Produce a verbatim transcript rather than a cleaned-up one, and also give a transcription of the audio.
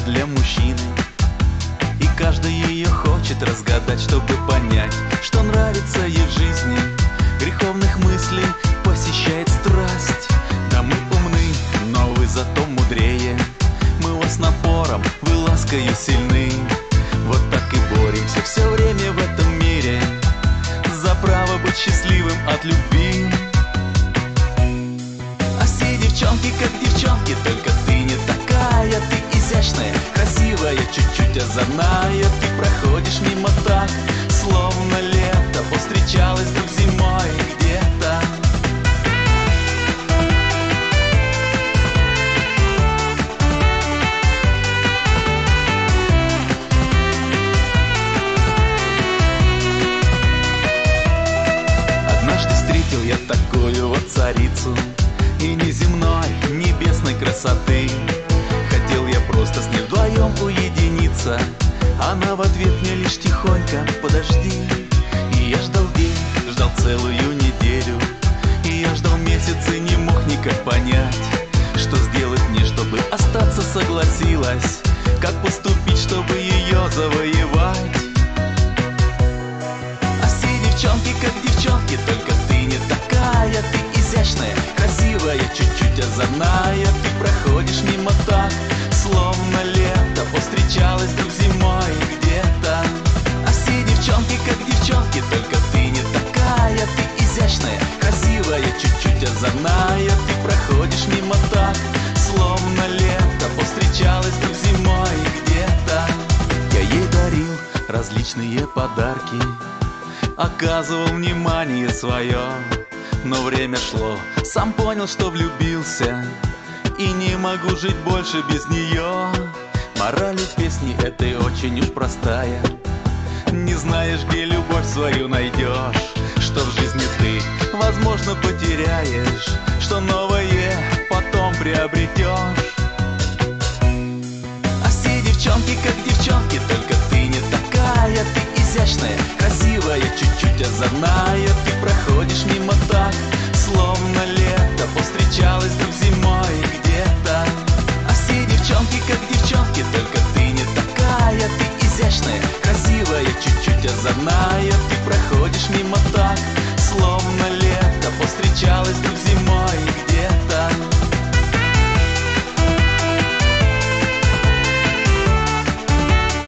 для мужчины, и каждый ее хочет разгадать, чтобы понять, что нравится ей в жизни. Греховных мыслей посещает страсть. Да мы умны, но вы зато мудрее. Мы вас напором, вы ласкою сильны. Вот так и боремся все время в этом мире за право быть счастливым от любви. А все девчонки как девчонки, только ты не такая. Ты изящная, красивая, чуть-чуть озорная. Ты проходишь мимо так, словно лето повстречалась вдруг зимой где-то. Однажды встретил я такую вот царицу, и неземной, небесной красоты. Хотел я просто с ней вдвоем уединиться. Она в ответ мне лишь тихонько: подожди. И я ждал день, ждал целую неделю. И я ждал месяц и не мог никак понять, что сделать мне, чтобы остаться. Согласилась, как поступить, чтобы ее завоевать. А все девчонки как девчонки, только ты не такая. Ты изящная, красивая, чуть-чуть озорная. Ты проходишь мимо так, словно лето повстречалась вдруг зимой где-то. А все девчонки как девчонки, только ты не такая. Ты изящная, красивая, чуть-чуть озорная. Ты проходишь мимо так, словно лето повстречалась вдруг зимой где-то. Я ей дарил различные подарки, оказывал внимание свое. Но время шло, сам понял, что влюбился, и не могу жить больше без нее. Мораль песни этой очень уж простая: не знаешь, где любовь свою найдешь, что в жизни ты, возможно, потеряешь, что новое потом приобретешь. А все девчонки как девчонки, только ты не такая. Ты изящная, красивая, чуть-чуть озорная. Ты проходишь мимо так, словно лето повстречалась вдруг зимой где-то. А все девчонки как девчонки, только ты не такая. Ты изящная, красивая, чуть-чуть озорная. Ты проходишь мимо так, словно лето повстречалась вдруг зимой.